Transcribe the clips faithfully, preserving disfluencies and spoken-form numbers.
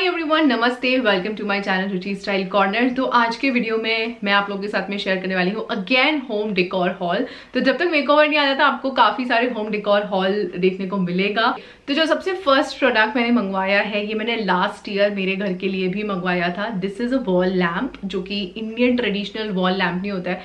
हाय everyone, नमस्ते, welcome to my channel Ruchi style corner. तो आज के वीडियो में मैं आप लोगों के साथ में शेयर करने वाली हूँ अगेन होम डेकोर हॉल। तो जब तक मेकओवर नहीं आ जाता आपको काफी सारे होम डेकोर हॉल देखने को मिलेगा। तो जो सबसे फर्स्ट प्रोडक्ट मैंने मंगवाया है, ये मैंने लास्ट ईयर मेरे घर के लिए भी मंगवाया था। This is a wall lamp, जो कि इंडियन ट्रेडिशनल वॉल लैम्प नहीं होता है,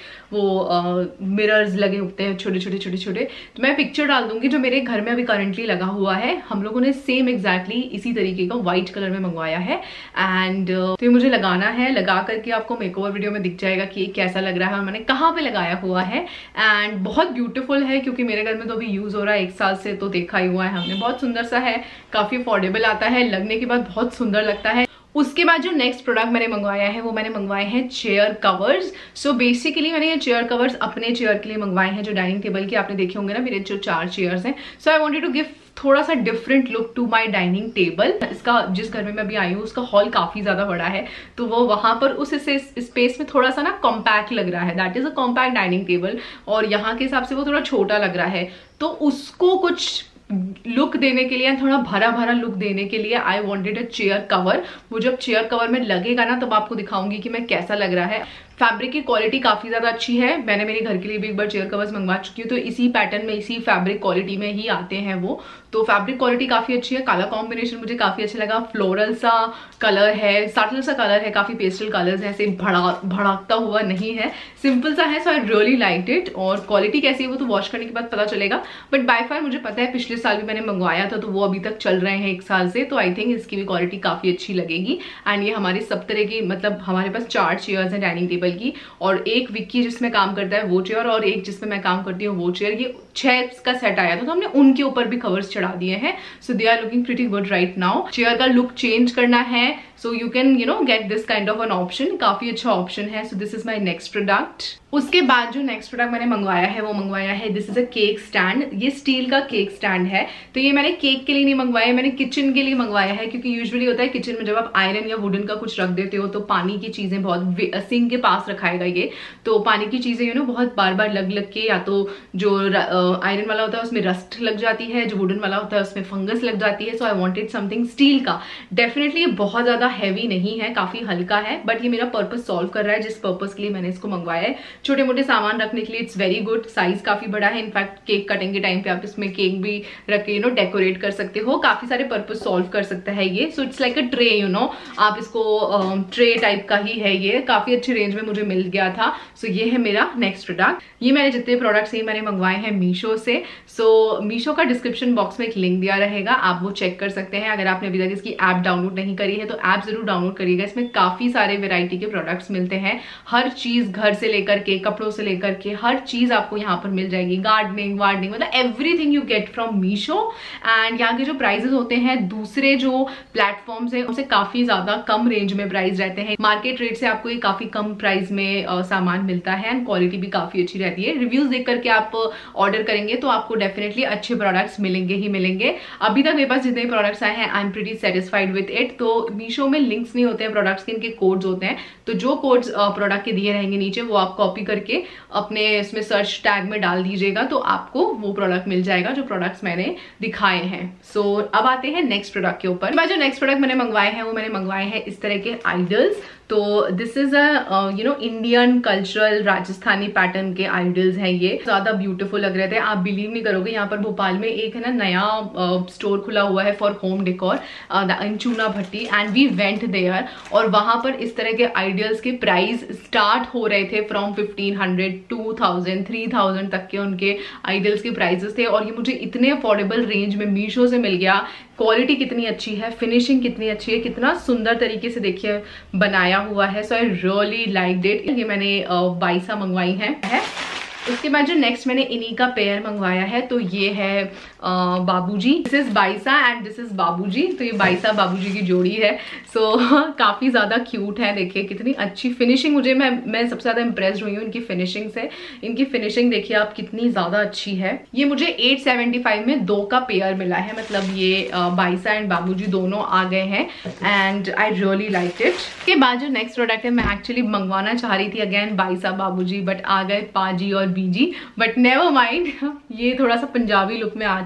वो मिरर्स uh, लगे होते हैं छोटे छोटे छोटे छोटे। तो मैं पिक्चर डाल दूंगी जो मेरे घर में अभी करंटली लगा हुआ है। हम लोगों ने सेम एग्जैक्टली इसी तरीके का व्हाइट कलर में मंगवाया है एंड uh, तो ये मुझे लगाना है। लगा करके आपको मेकओवर वीडियो में दिख जाएगा कि कैसा लग रहा है और मैंने कहाँ पे लगाया हुआ है। एंड बहुत ब्यूटीफुल है क्योंकि मेरे घर में तो अभी यूज हो रहा है एक साल से, तो देखा ही हुआ है हमने। बहुत सुंदर सा है, काफी अफोर्डेबल आता है, लगने के बाद बहुत सुंदर लगता है। उसके बाद जो नेक्स्ट प्रोडक्ट मैंने मंगवाया है वो मैंने मंगवाए हैं चेयर कवर्स। सो बेसिकली मैंने ये चेयर कवर्स अपने चेयर के लिए मंगवाए हैं, जो डाइनिंग टेबल के आपने देखे होंगे ना, मेरे जो चार चेयर्स हैं। So I wanted to give थोड़ा सा different look to my dining table. इसका जिस घर में मैं अभी आई हूँ उसका हॉल काफी ज्यादा बड़ा है, तो वो वहां पर उस स्पेस में थोड़ा सा ना कॉम्पैक्ट लग रहा है। That is a compact dining table और यहाँ के हिसाब से वो थोड़ा छोटा लग रहा है। तो उसको कुछ लुक देने के लिए, थोड़ा भरा भरा लुक देने के लिए I wanted a chair cover. वो जब चेयर कवर में लगेगा ना तब आपको दिखाऊंगी कि मैं कैसा लग रहा है। फैब्रिक की क्वालिटी काफी ज्यादा अच्छी है। मैंने मेरे घर के लिए भी एक बार चेयर कवर्स मंगवा चुकी हूँ, तो इसी पैटर्न में इसी फैब्रिक क्वालिटी में ही आते हैं वो। तो फैब्रिक क्वालिटी काफी अच्छी है। काला कॉम्बिनेशन मुझे काफी अच्छा लगा। फ्लोरल सा कलर है, सटल सा कलर है, काफी पेस्टल कलर्स है, ऐसे भड़ा भड़कता हुआ नहीं है, सिंपल सा है। So I really liked it. और क्वालिटी कैसी है वो तो वॉश करने के बाद पता चलेगा, बट बाय फार मुझे पता है पिछले साल भी मैंने मंगवाया था, तो वो अभी तक चल रहे हैं एक साल से। तो आई थिंक इसकी भी क्वालिटी काफी अच्छी लगेगी। एंड ये हमारे सब तरह की, मतलब हमारे पास चार चेयर्स हैं डाइनिंग टेबल की, और एक विक्की जिसमें काम करता है वो चेयर और एक जिसमें मैं काम करती हूँ वो चेयर। ये छह का सेट आया था, तो हमने उनके ऊपर भी कवर्स चढ़ा दिए हैं। So they are looking pretty good right now. Chair का लुक चेंज करना है, so you can you know get this kind of an option. काफी अच्छा ऑप्शन है। So this is my next product. उसके बाद जो नेक्स्ट प्रोडक्ट मैंने मंगवाया है वो मंगवाया है, this is a cake stand. ये स्टील का केक स्टैंड है। तो ये मैंने केक के लिए नहीं मंगवाया, मैंने किचन के लिए मंगवाया है, क्योंकि यूजुअली होता है किचन में जब आप आयरन या वुडन का कुछ रख देते हो तो पानी की चीजें बहुत, सिंक के पास रखाएगा ये, तो पानी की चीजें यू नो बहुत बार बार लग लग के, या तो जो आयरन वाला होता है उसमें रस्ट लग जाती है, जो वुडन वाला होता है उसमें फंगस लग जाती है। So I wanted something steel का। डेफिनेटली ये बहुत ज्यादा हैवी नहीं है, काफी हल्का है, बट ये मेरा पर्पस सॉल्व कर रहा है जिस पर्पस के लिए मैंने इसको मंगवाया है। छोटे मोटे सामान रखने के लिए इट्स वेरी गुड। साइज काफी बड़ा है, इनफैक्ट केक कटिंग के टाइम पे आप इसमें केक भी रख के यू नो डेकोरेट कर सकते हो। काफी सारे पर्पस सॉल्व कर सकता है ये। So it's like a tray, you know आप इसको ट्रे uh, टाइप का ही है ये। काफी अच्छी रेंज में मुझे मिल गया था। सो so, ये है मेरा नेक्स्ट प्रोडक्ट। ये मैंने जितने प्रोडक्ट्स ये मैंने मंगवाए हैं मीशो से। सो so, मीशो का डिस्क्रिप्शन बॉक्स में एक लिंक दिया रहेगा, आप वो चेक कर सकते हैं। अगर आपने अभी तक इसकी ऐप डाउनलोड नहीं करी है तो ऐप जरूर डाउनलोड करिएगा। इसमें काफी सारे वेराइटी के प्रोडक्ट्स मिलते हैं। हर चीज, घर से लेकर के कपड़ों से लेकर के हर चीज आपको यहाँ पर मिल जाएगी। गार्डनिंग वार्डनिंग, मतलब everything you get from Meesho. And यहाँ के जो प्राइजेस होते हैं दूसरे जो प्लेटफॉर्म्स हैं उनसे काफी ज्यादा कम रेंज में प्राइस रहते हैं। मार्केट रेट से आपको ये काफी कम प्राइस में uh, सामान मिलता है एंड क्वालिटी भी काफी अच्छी रहती है। रिव्यूज देख करके आप ऑर्डर करेंगे तो आपको डेफिनेटली अच्छे प्रोडक्ट्स मिलेंगे ही मिलेंगे। अभी तक मेरे पास जितने प्रोडक्ट्स आए हैं I am pretty satisfied with it. तो मीशो में लिंक्स नहीं होते हैं प्रोडक्ट्स के, इनके कोड्स होते हैं। तो जो कोड्स प्रोडक्ट के दिए रहेंगे नीचे वो आप कॉपी करके अपने इसमें सर्च टैग में डाल दीजिएगा, तो आपको वो प्रोडक्ट मिल जाएगा जो प्रोडक्ट्स मैंने दिखाए हैं। सो so, अब आते हैं नेक्स्ट प्रोडक्ट के ऊपर। जो नेक्स्ट प्रोडक्ट मैंने मंगवाए हैं वो मैंने मंगवाए हैं इस तरह के आइडल्स। तो this is a you know Indian cultural Rajasthani pattern के आइडल्स हैं। ये ज्यादा ब्यूटीफुल लग रहे थे। आप बिलीव नहीं करोगे, यहाँ पर भोपाल में एक है ना नया स्टोर uh, खुला हुआ है for home decor in Chuna Bhatti, and we went there. और वहां पर इस तरह के आइडल्स के प्राइस स्टार्ट हो रहे थे from fifteen hundred two thousand three thousand तक के उनके आइडल्स के प्राइजेस थे। और ये मुझे इतने अफोर्डेबल रेंज में मीशो से मिल गया। क्वालिटी कितनी अच्छी है, फिनिशिंग कितनी अच्छी है, कितना सुंदर तरीके से देखिए बनाया हुआ है। So I really liked it. ये मैंने बाईसा मंगवाई है, है। उसके बाद जो नेक्स्ट मैंने इन्हीं का पेयर मंगवाया है, तो ये है Babuji. This is Baisa and this is Babuji. तो ये बाईसा बाबूजी की जोड़ी है। सो so, काफी ज्यादा क्यूट है। देखिए कितनी अच्छी फिनिशिंग, मुझे मैं मैं सबसे ज्यादा इम्प्रेस्ड हुई हूँ इनकी फिनिशिंग से। इनकी फिनिशिंग देखिए आप कितनी ज्यादा अच्छी है। ये मुझे एट सेवेंटी फाइव में दो का पेयर मिला है, मतलब ये बाईसा एंड बाबूजी दोनों आ गए हैं and I really like it. इसके बाद जो नेक्स्ट प्रोडक्ट है, मैं एक्चुअली मंगवाना चाह रही थी अगेन बाईसा बाबूजी, बट आ गए पाजी और बीजी, बट नेवर माइंड। ये थोड़ा सा पंजाबी लुक में आ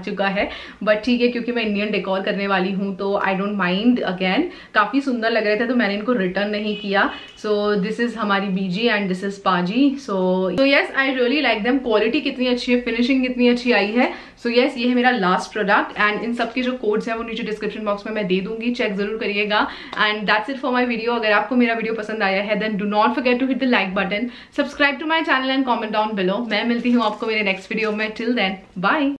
चुका है, बट ठीक है क्योंकि मैं इंडियन डेकोर करने वाली हूँ तो आई डोंट माइंड। अगेन काफ़ी सुंदर लग रहे थे तो मैंने इनको रिटर्न नहीं किया। सो दिस इज़ हमारी बीजी and this is Paaji. So so yes I really like them. Quality कितनी अच्छी है, फिनिशिंग कितनी अच्छी आई है। सो so यस yes, ये है मेरा लास्ट प्रोडक्ट एंड इन सब के जो कोड्स हैं वो नीचे डिस्क्रिप्शन बॉक्स में मैं दे दूंगी, चेक जरूर करिएगा। And that's it for my video. अगर आपको मेरा वीडियो पसंद आया है then do not forget to hit the like button, subscribe to my channel and comment down below. मैं मिलती हूँ आपको मेरे नेक्स्ट वीडियो में। Till then bye.